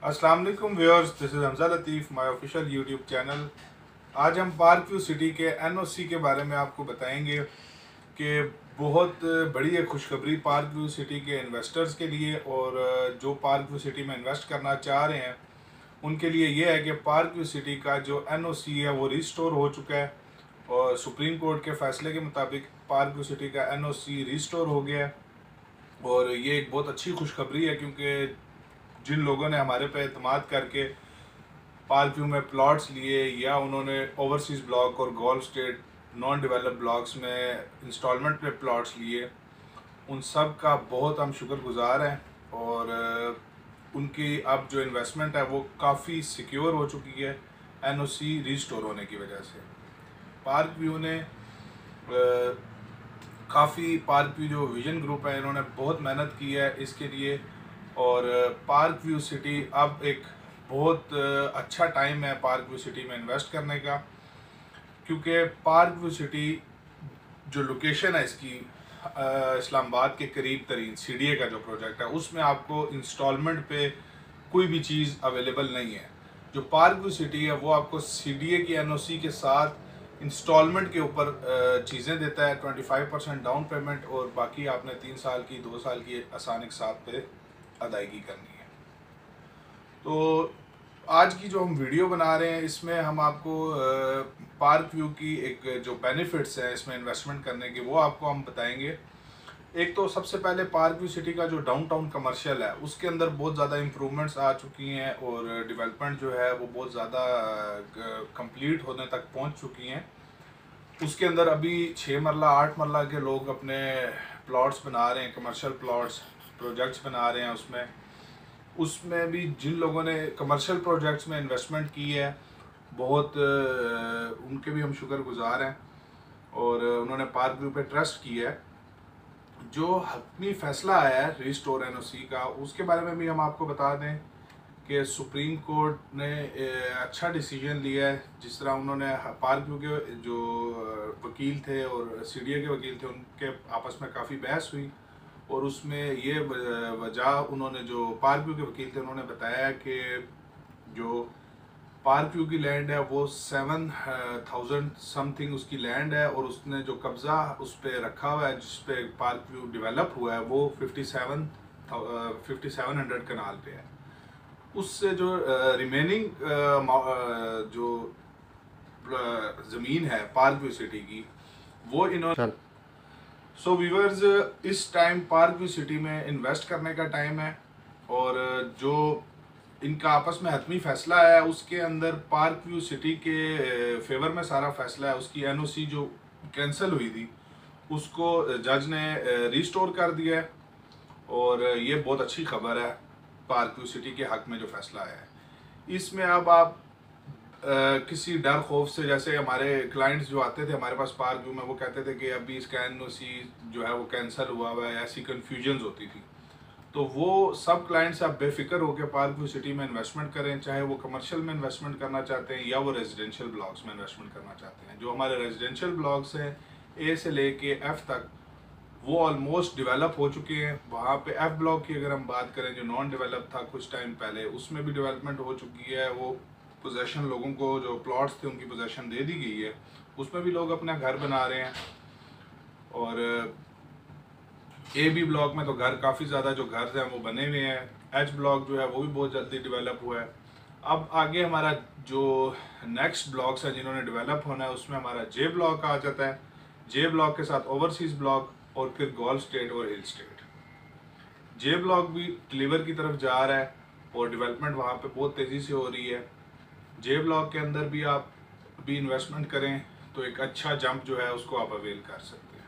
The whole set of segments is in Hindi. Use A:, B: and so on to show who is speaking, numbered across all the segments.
A: अस्सलाम वालेकुम viewers, this is Hamza Latif, my official YouTube channel. आज हम पार्क व्यू सिटी के एनओसी के बारे में आपको बताएंगे कि बहुत बड़ी है खुशखबरी पार्क व्यू सिटी के इन्वेस्टर्स के लिए। और जो पार्क व्यू सिटी में इन्वेस्ट करना चाह रहे हैं उनके लिए ये है कि पार्क व्यू सिटी का जो एनओसी है वो रिस्टोर हो चुका है और सुप्रीम कोर्ट के फैसले के मुताबिक पार्क व्यू सिटी का एनओसी रिस्टोर हो गया है। और ये एक बहुत अच्छी खुशखबरी है क्योंकि जिन लोगों ने हमारे पे एतमाद करके पार्क व्यू में प्लॉट्स लिए या उन्होंने ओवरसीज़ ब्लॉक और golf state non develop blocks में इंस्टॉलमेंट पे प्लॉट्स लिए, उन सब का बहुत हम शुक्रगुजार हैं। और उनकी अब जो इन्वेस्टमेंट है वो काफ़ी सिक्योर हो चुकी है एनओसी रिस्टोर होने की वजह से। पार्क व्यू ने काफ़ी पार्क व्यू जो विजन ग्रुप है इन्होंने बहुत मेहनत की है इसके लिए। और पार्क व्यू सिटी अब एक बहुत अच्छा टाइम है पार्क व्यू सिटी में इन्वेस्ट करने का, क्योंकि पार्क व्यू सिटी जो लोकेशन है इसकी इस्लामाबाद के करीब तरीन सीडीए का जो प्रोजेक्ट है उसमें आपको इंस्टॉलमेंट पे कोई भी चीज़ अवेलेबल नहीं है। जो पार्क व्यू सिटी है वो आपको सीडीए की एनओसी के साथ इंस्टॉलमेंट के ऊपर चीज़ें देता है। 25% डाउन पेमेंट और बाकी आपने 3 साल की 2 साल की आसानी के साथ पे अदायगी करनी है। तो आज की जो हम वीडियो बना रहे हैं इसमें हम आपको पार्क व्यू की एक जो बेनिफिट्स हैं इसमें इन्वेस्टमेंट करने के वो आपको हम बताएंगे। एक तो सबसे पहले पार्क व्यू सिटी का जो डाउनटाउन कमर्शियल है उसके अंदर बहुत ज़्यादा इम्प्रूवमेंट्स आ चुकी हैं और डेवलपमेंट जो है वो बहुत ज़्यादा कंप्लीट होने तक पहुंच चुकी हैं। उसके अंदर अभी 6 मरला 8 मरला के लोग अपने प्लॉट्स बना रहे हैं, कमर्शियल प्लॉट्स प्रोजेक्ट्स बना रहे हैं। उसमें भी जिन लोगों ने कमर्शियल प्रोजेक्ट्स में इन्वेस्टमेंट की है बहुत उनके भी हम शुक्रगुजार हैं और उन्होंने पार्क व्यू पे ट्रस्ट किया है। जो हतमी फैसला आया है रिस्टोर एनओसी का उसके बारे में भी हम आपको बता दें कि सुप्रीम कोर्ट ने अच्छा डिसीजन लिया है। जिस तरह उन्होंने पार्क व्यू के जो वकील थे और सीडीए के वकील थे उनके आपस में काफ़ी बहस हुई और उसमें ये वजह उन्होंने जो पार्क व्यू के वकील थे उन्होंने बताया कि जो पार्क व्यू की लैंड है वो 7,000 समथिंग उसकी लैंड है और उसने जो कब्ज़ा उस पर रखा हुआ है जिस पे पार्क व्यू डेवलप हुआ है वो 5700 कनाल पे है। उससे जो रिमेनिंग जो ज़मीन है पार्क व्यू सिटी की वो इन्होंने सो व्यूअर्स इस टाइम पार्क व्यू सिटी में इन्वेस्ट करने का टाइम है। और जो इनका आपस में हतमी फैसला है उसके अंदर पार्क व्यू सिटी के फेवर में सारा फैसला है। उसकी एनओसी जो कैंसिल हुई थी उसको जज ने रिस्टोर कर दिया है और ये बहुत अच्छी खबर है पार्क व्यू सिटी के हक में जो फैसला आया है। इसमें अब आप किसी डर खौफ से, जैसे हमारे क्लाइंट्स जो आते थे हमारे पास पार्क व्यू में वो कहते थे कि अभी इसका एनओसी जो है वो कैंसिल हुआ हुआ है, ऐसी कन्फ्यूजन्स होती थी। तो वो सब क्लाइंट्स आप बेफिक्र होकर पार्क व्यू सिटी में इन्वेस्टमेंट करें, चाहे वो कमर्शियल में इन्वेस्टमेंट करना चाहते हैं या वो रेजिडेंशियल ब्लॉक्स में इन्वेस्टमेंट करना चाहते हैं। जो हमारे रेजिडेंशियल ब्लॉक्स हैं ए से लेके एफ तक वो ऑलमोस्ट डेवलप हो चुके हैं। वहाँ पे एफ ब्लॉक की अगर हम बात करें जो नॉन डेवलप था कुछ टाइम पहले उसमें भी डेवलपमेंट हो चुकी है। वो पोजेशन लोगों को जो प्लॉट्स थे उनकी पोजेशन दे दी गई है, उसमें भी लोग अपना घर बना रहे हैं। और ए बी ब्लॉक में तो घर काफ़ी ज़्यादा जो घर हैं वो बने हुए हैं। एच ब्लॉक जो है वो भी बहुत जल्दी डेवलप हुआ है। अब आगे हमारा जो नेक्स्ट ब्लॉक्स हैं जिन्होंने डेवलप होना है उसमें हमारा जे ब्लॉक आ जाता है। जे ब्लॉक के साथ ओवरसीज़ ब्लॉक और फिर गोल्फ स्टेट और हिल स्टेट। जे ब्लॉक भी डिलीवर की तरफ जा रहा है और डेवलपमेंट वहाँ पे बहुत तेज़ी से हो रही है। जे ब्लॉक के अंदर भी आप भी इन्वेस्टमेंट करें तो एक अच्छा जंप जो है उसको आप अवेल कर सकते हैं।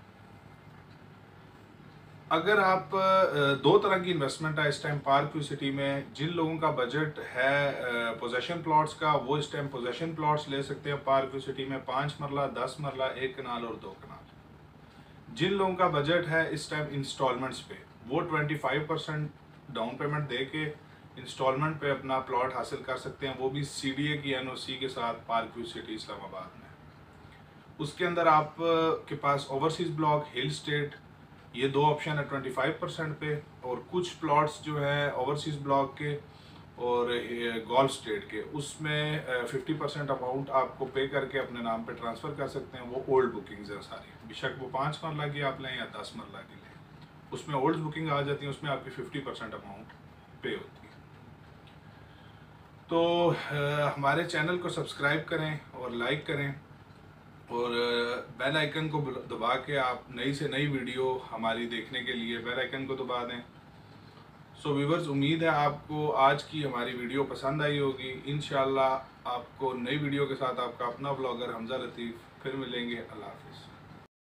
A: अगर आप दो तरह की इन्वेस्टमेंट है इस टाइम पार्क व्यू सिटी में। जिन लोगों का बजट है पोजेशन प्लॉट्स का वो इस टाइम पोजेशन प्लॉट्स ले सकते हैं पार्क व्यू सिटी में, 5 मरला 10 मरला 1 कनाल और 2 कनाल। जिन लोगों का बजट है इस टाइम इंस्टॉलमेंट्स पे वो 25% डाउन पेमेंट दे के इंस्टॉलमेंट पे अपना प्लॉट हासिल कर सकते हैं, वो भी सीडीए की एनओसी के साथ पार्क व्यू सिटी इस्लामाबाद में। उसके अंदर आप के पास ओवरसीज़ ब्लॉक हिल स्टेट ये दो ऑप्शन है 25% पे। और कुछ प्लॉट्स जो है ओवरसीज़ ब्लॉक के और गोल्फ स्टेट के, उसमें 50% अमाउंट आपको पे करके अपने नाम पे ट्रांसफ़र कर सकते हैं। वो ओल्ड बुकिंग्स हैं सारी, बेशक वो 5 मरला की आप लें या 10 मरला की लें, उसमें ओल्ड बुकिंग आ जाती है, उसमें आपकी 50% अमाउंट पे होती है। तो हमारे चैनल को सब्सक्राइब करें और लाइक करें और बेल आइकन को दबा के आप नई से नई वीडियो हमारी देखने के लिए बेल आइकन को दबा दें। सो व्यूवर्स, उम्मीद है आपको आज की हमारी वीडियो पसंद आई होगी। इंशाल्लाह आपको नई वीडियो के साथ आपका अपना ब्लॉगर हमजा लतीफ़ फिर मिलेंगे। अल्लाह हाफ़िज़।